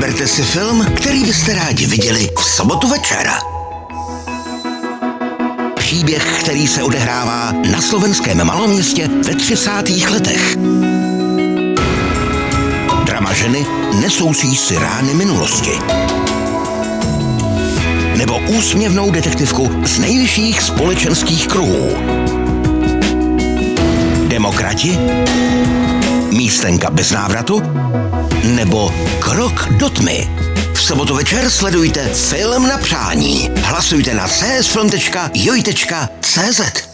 Vyberte si film, který byste rádi viděli v sobotu večer. Příběh, který se odehrává na slovenském maloměstě ve 30. letech. Drama ženy nesoucí si rány minulosti. Nebo úsměvnou detektivku z nejvyšších společenských kruhů. Demokrati? Místenka bez návratu? Nebo Krok do tmy? V sobotu večer sledujte Film na přání. Hlasujte na csfilm.joj.cz.